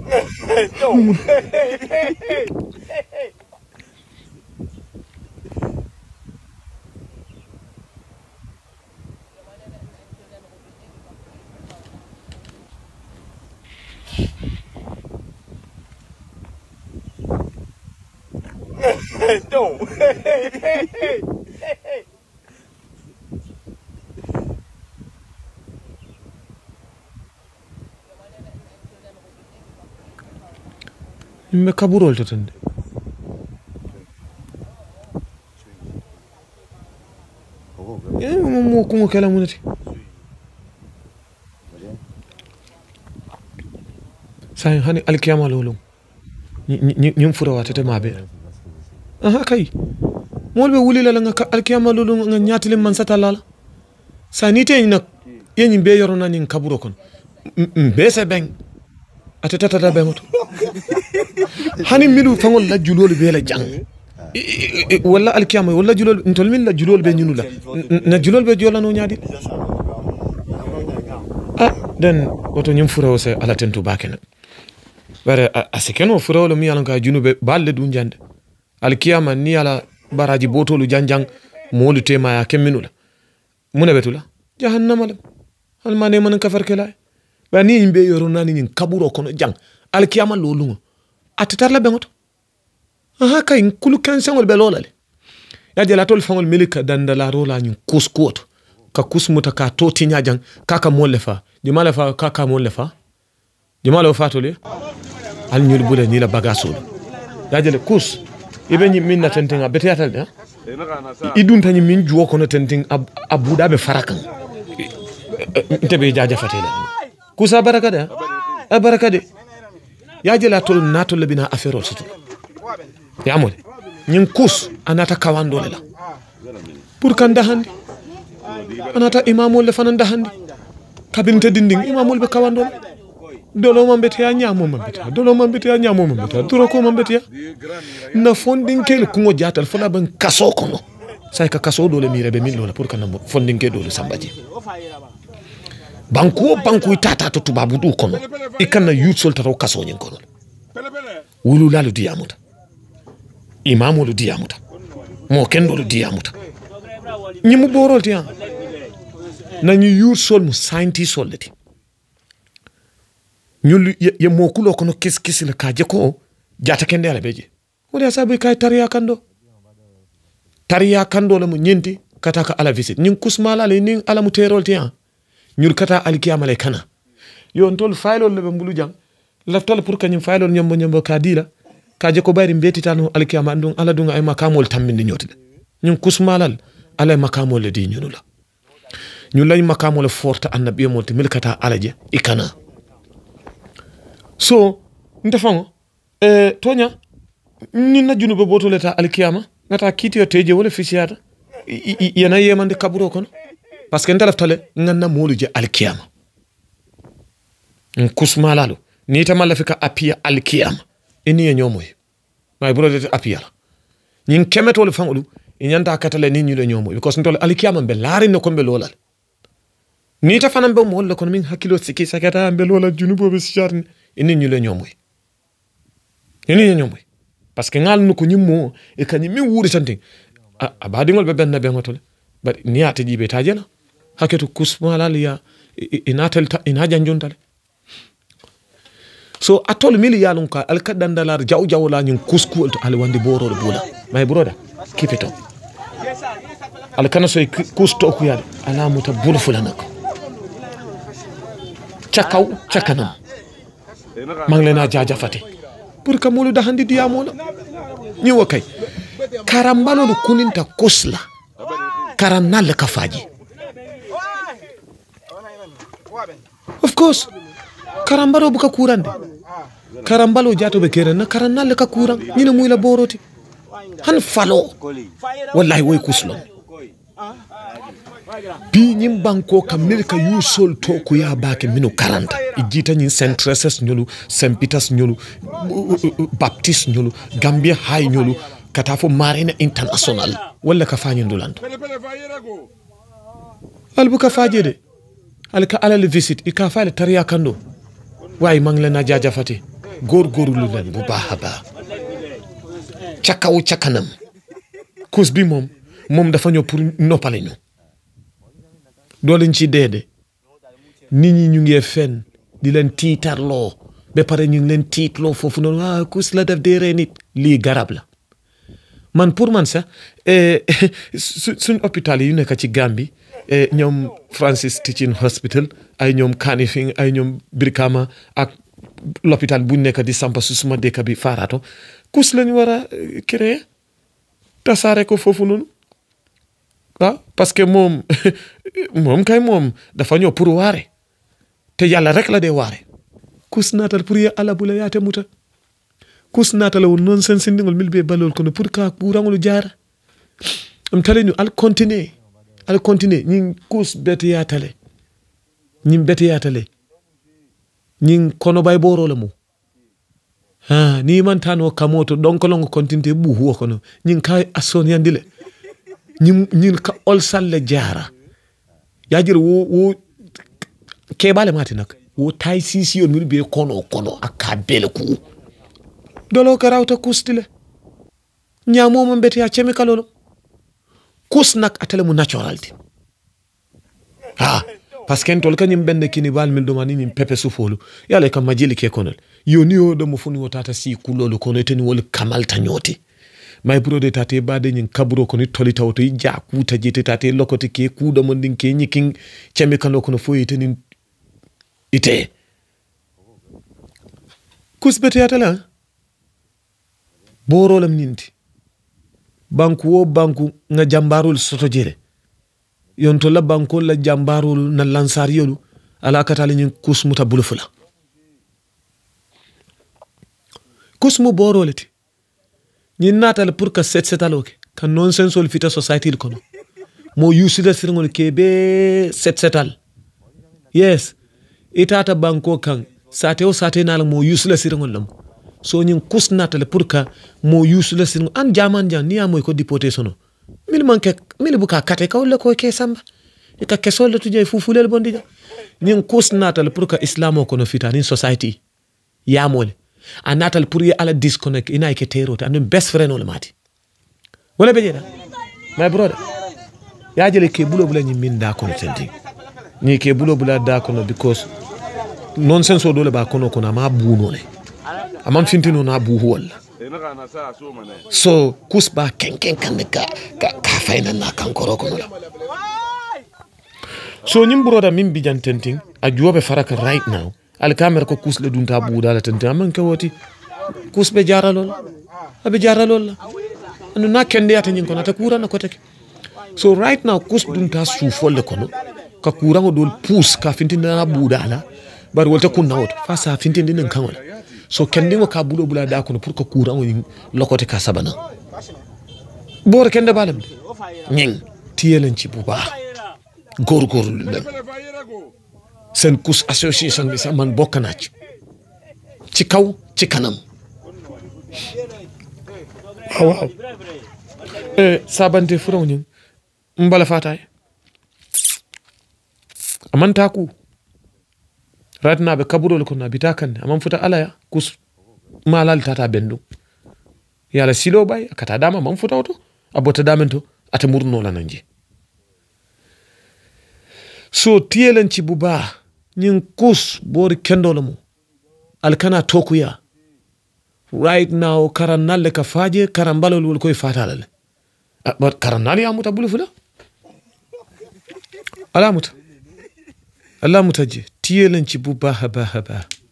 No. No. Me kaburol to tande mo ko kala munati sai hani alkiyama lolu ñim fura watata mabe aha kay molbe wulila la nga alkiyama lolu nga ñaatile man satala sa ni te nak yeñi be yorona ni kaburo kon be se beng atata be moto hani midu fangol la julol be la jang wala alkiyama wala julol ntol min la julol be ñunu la na julol be jolano ñaadi den woto ñim fura wose ala tentu bakena bare asikeno fura wala mi yalanka junube balle du jande alkiyama ni ala baraji botolu janjang molu tema ya keminula mune betula jahannama lam almane man kafar kala ba ni yimbe yoro nani ni kaburo kono jang alkiyama lolungo atatar la bengoto aha kay kulu kansangol be lolale ya jela tol fangol milika dandala rola ni kuskuoto ka kusmuta ka toti nyajang kaka molle fa jumala fa kaka molle fa jumala fa tole al ñul bude ni la bagaso ya jele kus ibe ñi min na tentinga beteatal de idun tani min juwo kono tenting abuda be farakan tebe jaaja fatela kusa baraka de baraka de ya jela tol natol le bina affaire soto ya mo ñin kus anata kawando la pour kan dahandi anata imamol le fanan dahandi kabinte dinding imamol be kawando dolo mambete ya nyamo mambete dolo mambete ya nyamo mambete duro ko mambete ya na fonding kel ko jatal fala ban kaso kono say ka kaso dole mi rebe min lola pour kan fonding ke dole sambaji banku tata to tubabu du kono ikana youth sol tato kaso nyin kono wulu lalu diamuta imamu lu diamuta mo kendo lu diamuta nyimu borol tiya na ñu youth sol mu scientist sol leti ñul ye mo kulo kono kis la ka jeko jata kende ala beje wala sabu kay tariya kando la mu ñenti kata ka ala visit ñing kusmala le ning ala mu terol tiya ñul kata alkiyama le kana yo ntol faylol le be mbulu jang laftal pour kanyum faylol ñambo ka dila ka jeko bayri mbeti tanu alkiyama ndung ala dunga ay makamol tamminde ñotide ñing kusmalal ala makamol le di ñunu la ñu lañ makamol forta annabi mo te milkata alaje ikana so ndefango tonya ni na junube boto leta alkiyama ngata kiti teje wala fisiyata yana yemande kaburo kono parce que ndalaftale nganna moluje alkiyama kusmalalo ni tamalla fika apia alkiyama eni nyomoy may brode apia nyin kemetol fangolu nyanta katale ni nyule nyomoy because ntol alkiyama be laari no kombe lolal ni ta fanam be mol ko min hakilo siki sakata be lolal junubo be sharni eni nyule nyomoy parce que ngal nuko nyimmo e kany mi wuri tanting abadingol be benna be ngotole bari ni ata jibe tajela haketu kusmalal ya inatel inaja njontale so atol mili yalun ka alkadandalar jaw la ñun kusku to alwandi boro bula my brother keep it up alkana soy kusto ku yade ala muta bul fulanak chakaw chakanam manglena jaja fati pour ka molu da handi diamola ni wakay karambalo kuninta kusla karanal ka faji of course karambalo buka kurande karambalo jato be kere na karanale ka kuran nyina muy la boroti han falo wallahi way kuslo bi nyim banko kamil ka yusol to ku ya bake minu karanta ijita nyin centreses nyolu St Peters nyolu Baptist nyolu Gambia High nyolu katafo Marina International wala ka fanyi ndulanto albuka fajede alka ala le visit ika fale tariya kando way mangle na jaja fati góorgóorlu leen bu baax a baax ca kaw ca kanam kus bi moom dafa ñëw pour noppale ñu doo leen ci dee de nit ñi ñu ngi fen di leen tiitarloo ba pare ñu ngi leen tiitloo foofu noonu kus la def dee ree nit lii garab la man pour man sax suñ hôpital yi yu nekk ci Gambie ñoom Francis Teaching Hospital ay ñoom Kanifing ay ñoom Brikama ak l'hôpital buñ nekk di sampa su suma dëkk bi Farato kus lañ war a créer tasaare ko foofu noonu parce que moom dafa ñëw pour waare te yàlla rek la dee waare kus naatal pour ye ala bula yaate muta kus naatala won noon sen sindingol milbe balol kono pour ka ɓurangol jaara am tale ñu al continuer ñin kus bete yatale ñin kono bay boro la mu ni man tano kamoto donc longo continue bu huwa kono ñin ka ason yandile ñin ka ol salle jaara yajir wo kebale mati nak wo tay sisi on milbe kono akka bele ku dolo ka rawta kustile ñamoma mbete ya chemical kus nak atele mu naturality parce que tol kanyim bende kini bal mil domani ni pepe sufolu yale kam majili ke konol yoni o do mo funi wotata si kulolu kono teni wol kamal tanyoti may brode tate bade nyin kaburo kono toli tawto ja kuta jete tate lokoti ke kudo mon din ke nyiking chemical kono fo yiteni ite kus bete yatala borolam ninti banku nga jambarul soto jere yonto la banko la jambarul na lansar yolu ala katali nyin kusmuta bulufula kusmu boroleti nyin natal pour que setaloke kan nonsense ol fita society kono mo yusida sirngol kebe setal yes itata banko kan sate nala mo yusila sirngol lam so nyin kus natal pour que mo yusila sirngol an jaman jan niya moy ko déporté sono mil buka kate ka wala ko ke samba ka kesol to jey fufulel bondija nin kus natal pour que islamo kono fita nin society ya mole a natal pour ye ala disconnect ina ke terota and best friend on mati wala be jeda my brother ya jele ke bulo bula min da kono tenti ni ke bulo bula da kono because nonsense o dole ba kono ma buno le amam fintino na buhu wala so kusba kenken kan ka fayna na kan koro kono la so nyim broda min bi jantenting a juobe faraka right now al camera ko kusle dunta buuda la tente amman ka woti kusbe jaralol abe jaralol anu na kende ata nyin kono ta kura na koteke so right now kus dunta su folle kono ka kura ngo dol pus ka fintinda na buuda la bar wolta kun nawto fa sa fintindi nen kan wala so kende ngo ka bulo bula da kono pour que kura ngo lokote ka sabana bor kende balam ñing tiyelen ci bu baax góorgóorlu dem seen kus association bi sax man bokk naa ci kaw ci kanam waaw sabante furaw ñu mbala fataay amanta ku ratna be kaburo ko na bitakan amam futa alaya kus malal tata bendu yala silo bay akata dama mam futa auto abota damento ate murno la nanji so tiyelen ci bu baax ñin kus boori kendolo mo alkana tokuya right now karanalle ka faje karambalol wol koy fatalale but karanali amuta bulu fula ala muta je tiyelen ci bu baax